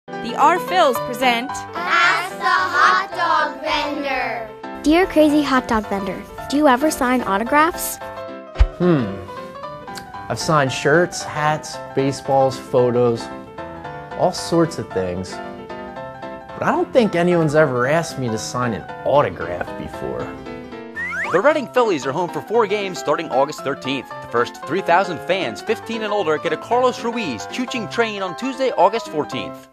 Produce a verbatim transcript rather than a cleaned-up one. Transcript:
The R. Phils present Ask the Hot Dog Vendor. Dear Crazy Hot Dog Vendor, do you ever sign autographs? Hmm. I've signed shirts, hats, baseballs, photos, all sorts of things. But I don't think anyone's ever asked me to sign an autograph before. The Reading Phillies are home for four games starting August thirteenth. The first three thousand fans fifteen and older get a Carlos Ruiz choo-ching train on Tuesday, August fourteenth.